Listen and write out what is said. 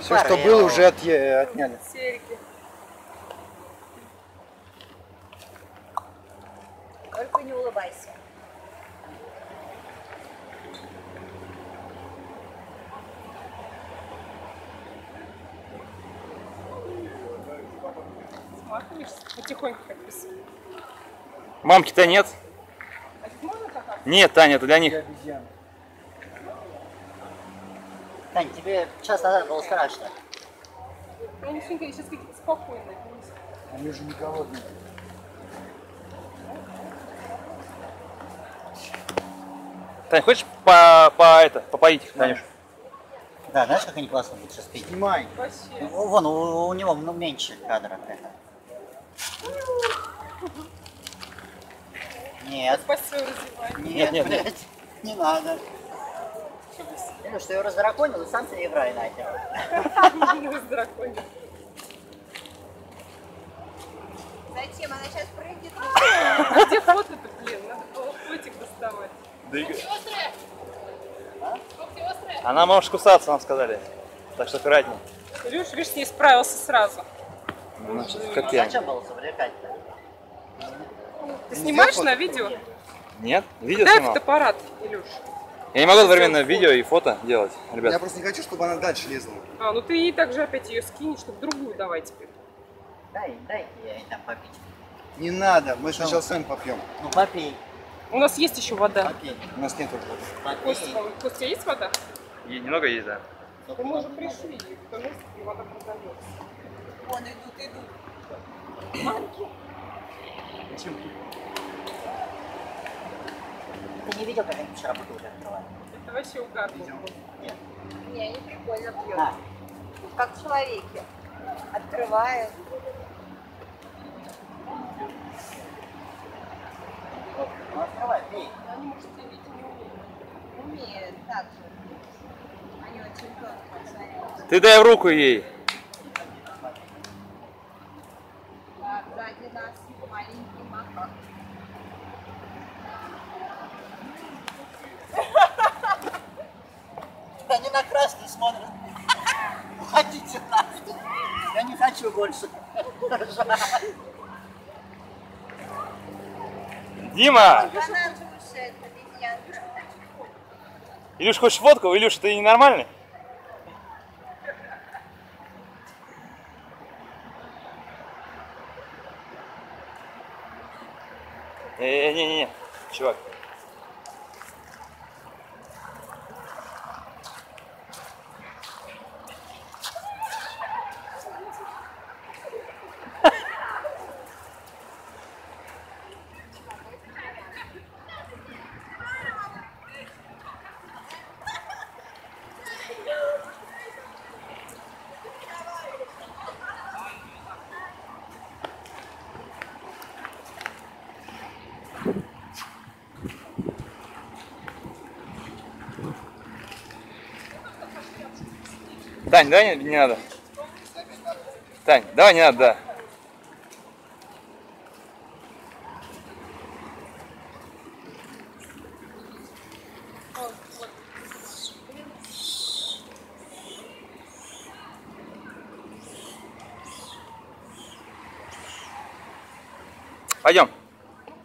Все, что было, уже отняли. Серьги. Только не улыбайся. Сматываешься потихоньку как без. Мамки-то нет. А здесь можно кататься? Нет, Таня, это для них. Обезьяны. Тань, тебе час назад было страшно. Они сейчас какие-то спокойные. Они же не голодные. Таня, хочешь попоить их, Танюш? Да, знаешь, как они классно будут сейчас пить? Снимай. Вообще. Вон, у него меньше кадра. Нет, Спать свою развивай. Нет. блядь, не надо. Ну, что я раздраконил, и сам ты играй нахер. С драконем. Зачем? Она сейчас прыгнет. А где фото-то, блин? Надо было фотик доставать. Она может кусаться, нам сказали. Так что аккуратнее. Илюша, видишь, не справился сразу. Ну, как я. Зачем было завлекать-то? Ты снимаешь на видео? Нет? Видео Дай снимал? фотоаппарат, Илюш. Я не могу одновременно видео и фото делать, Я ребят. просто не хочу, чтобы она дальше лезла. А, ну ты ей также опять ее скинешь, чтобы другую давай теперь. Дай я ей там попить. Не надо, мы сначала сами попьем. Ну попей, У нас есть еще вода. попей, У нас нет уже воды. попей. Костя, у тебя есть вода? И немного есть, да. Мы уже пришли, в месте, где вода продается. Вон идут. Ты не видел, как они вчера бутылки открывали? Это вообще угарно. Нет. Не, они прикольно пьют. На. Как человеки. Открывают. Ну открывай, пей. Они, может, и видеть не умеют. Умеют так же. Они очень тонко смотрят. Ты дай в руку ей. Так, сзади нас маленький макак. Они на красный смотрят. Уходите нахуй. Я не хочу больше. Дима! Банан же уши, это обезьянка. Илюш, хочешь водку? Илюш, ты ненормальный? Не-не-не, чувак. Тань, давай не надо. Тань, давай не надо, да. Пойдем.